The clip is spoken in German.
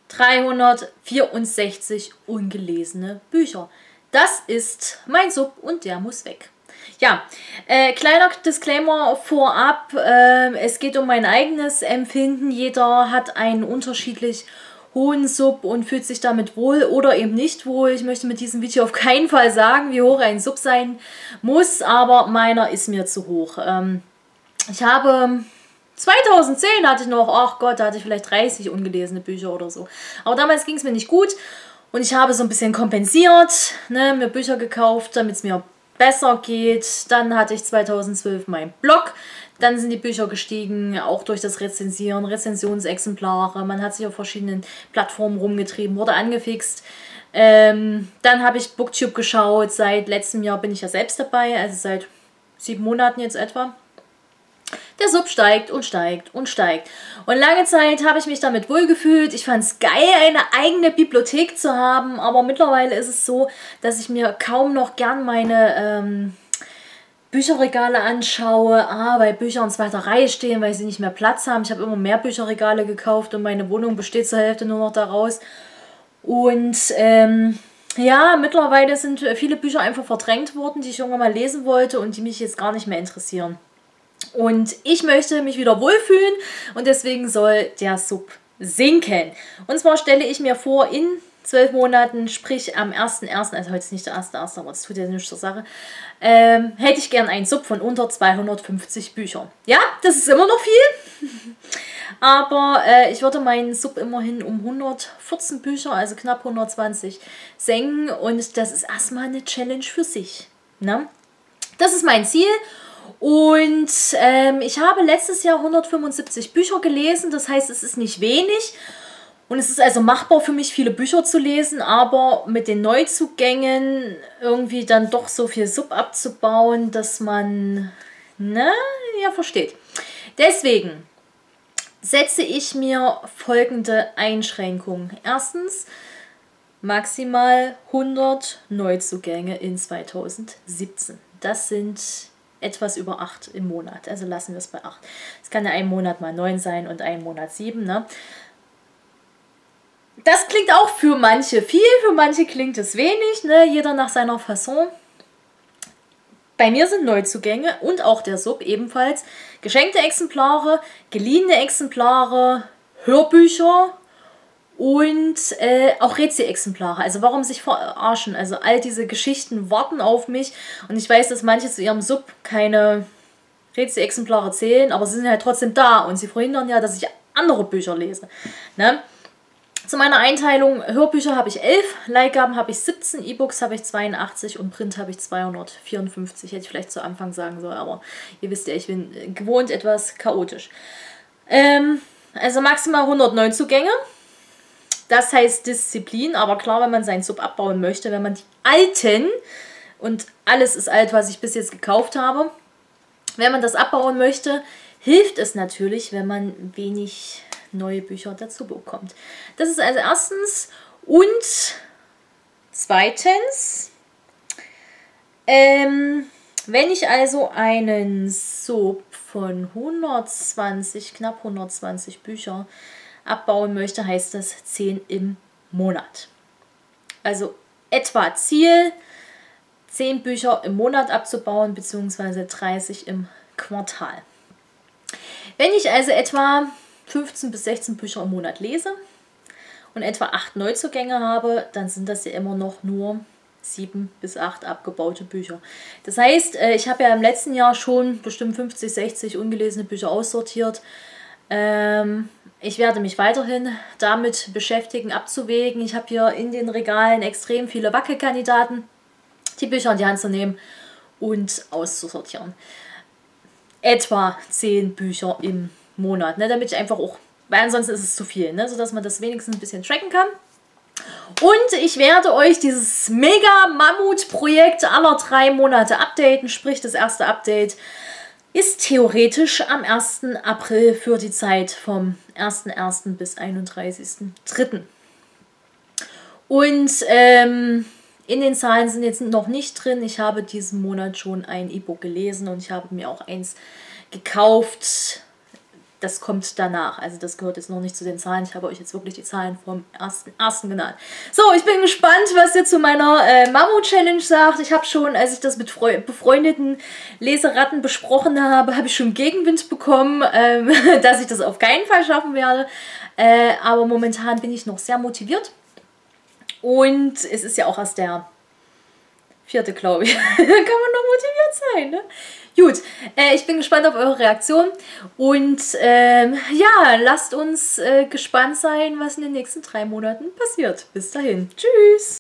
364 ungelesene Bücher. Das ist mein Sub und der muss weg. Ja, kleiner Disclaimer vorab, es geht um mein eigenes Empfinden. Jeder hat einen unterschiedlich hohen Sub und fühlt sich damit wohl oder eben nicht wohl. Ich möchte mit diesem Video auf keinen Fall sagen, wie hoch ein Sub sein muss, aber meiner ist mir zu hoch. Ich habe 2010 hatte ich noch, ach Gott, da hatte ich vielleicht 30 ungelesene Bücher oder so. Aber damals ging es mir nicht gut und ich habe so ein bisschen kompensiert, ne, mir Bücher gekauft, damit es mir besser geht. Dann hatte ich 2012 meinen Blog. Dann sind die Bücher gestiegen, auch durch das Rezensieren, Rezensionsexemplare. Man hat sich auf verschiedenen Plattformen rumgetrieben, wurde angefixt. Dann habe ich Booktube geschaut. Seit letztem Jahr bin ich ja selbst dabei, also seit 7 Monaten jetzt etwa. Der Sub steigt und steigt und steigt. Und lange Zeit habe ich mich damit wohlgefühlt. Ich fand es geil, eine eigene Bibliothek zu haben. Aber mittlerweile ist es so, dass ich mir kaum noch gern meine Bücherregale anschaue. Weil Bücher in zweiter Reihe stehen, weil sie nicht mehr Platz haben. Ich habe immer mehr Bücherregale gekauft und meine Wohnung besteht zur Hälfte nur noch daraus. Und ja, mittlerweile sind viele Bücher einfach verdrängt worden, die ich irgendwann mal lesen wollte und die mich jetzt gar nicht mehr interessieren. Und ich möchte mich wieder wohlfühlen und deswegen soll der Sub sinken. Und zwar stelle ich mir vor, in 12 Monaten, sprich am 1.1., also heute ist nicht der 1.1., aber das tut ja nichts zur Sache, hätte ich gern einen Sub von unter 250 Büchern. Ja, das ist immer noch viel, aber ich würde meinen Sub immerhin um 114 Bücher, also knapp 120, senken und das ist erstmal eine Challenge für sich. Ne? Das ist mein Ziel. Und ich habe letztes Jahr 175 Bücher gelesen, das heißt, es ist nicht wenig. Und es ist also machbar für mich, viele Bücher zu lesen, aber mit den Neuzugängen irgendwie dann doch so viel Sub abzubauen, dass man, ne, ja, versteht. Deswegen setze ich mir folgende Einschränkungen. Erstens, maximal 100 Neuzugänge in 2017. Das sind etwas über 8 im Monat. Also lassen wir es bei 8. Es kann ja ein Monat mal 9 sein und ein Monat 7. Ne? Das klingt auch für manche viel, für manche klingt es wenig. Ne? Jeder nach seiner Fasson. Bei mir sind Neuzugänge und auch der Sub ebenfalls geschenkte Exemplare, geliehene Exemplare, Hörbücher und auch Rezi-Exemplare. Also warum sich verarschen? Also all diese Geschichten warten auf mich. Und ich weiß, dass manche zu ihrem Sub keine Rezi-Exemplare zählen, aber sie sind halt trotzdem da. Und sie verhindern ja, dass ich andere Bücher lese. Ne? Zu meiner Einteilung, Hörbücher habe ich 11, Leihgaben habe ich 17, E-Books habe ich 82 und Print habe ich 254. Hätte ich vielleicht zu Anfang sagen sollen, aber ihr wisst ja, ich bin gewohnt etwas chaotisch. Also maximal 100 Neuzugänge. Das heißt Disziplin, aber klar, wenn man seinen Sub abbauen möchte, wenn man die alten, und alles ist alt, was ich bis jetzt gekauft habe, wenn man das abbauen möchte, hilft es natürlich, wenn man wenig neue Bücher dazu bekommt. Das ist also erstens. Und zweitens, wenn ich also einen Sub von 120, knapp 120 Bücher abbauen möchte, heißt das 10 im Monat. Also etwa Ziel, 10 Bücher im Monat abzubauen, beziehungsweise 30 im Quartal. Wenn ich also etwa 15 bis 16 Bücher im Monat lese und etwa 8 Neuzugänge habe, dann sind das ja immer noch nur 7 bis 8 abgebaute Bücher. Das heißt, ich habe ja im letzten Jahr schon bestimmt 50, 60 ungelesene Bücher aussortiert. Ich werde mich weiterhin damit beschäftigen, abzuwägen. Ich habe hier in den Regalen extrem viele Wackelkandidaten, die Bücher in die Hand zu nehmen und auszusortieren. Etwa 10 Bücher im Monat, ne, damit ich einfach auch, weil ansonsten ist es zu viel, ne, sodass man das wenigstens ein bisschen tracken kann. Und ich werde euch dieses Mega-Mammut-Projekt aller 3 Monate updaten, sprich das erste Update ist theoretisch am 1. April für die Zeit vom 1.1. bis 31.3. Und in den Zahlen sind jetzt noch nicht drin. Ich habe diesen Monat schon ein E-Book gelesen und ich habe mir auch eins gekauft. das kommt danach. Also das gehört jetzt noch nicht zu den Zahlen. Ich habe euch jetzt wirklich die Zahlen vom 1.1. genannt. So, ich bin gespannt, was ihr zu meiner Mammut-Challenge sagt. Ich habe schon, als ich das mit befreundeten Leseratten besprochen habe, habe ich schon Gegenwind bekommen, dass ich das auf keinen Fall schaffen werde. Aber momentan bin ich noch sehr motiviert. Und es ist ja auch erst der 4., glaube ich. Da kann man noch motiviert sein, ne? Gut, ich bin gespannt auf eure Reaktion und ja, lasst uns gespannt sein, was in den nächsten 3 Monaten passiert. Bis dahin. Tschüss!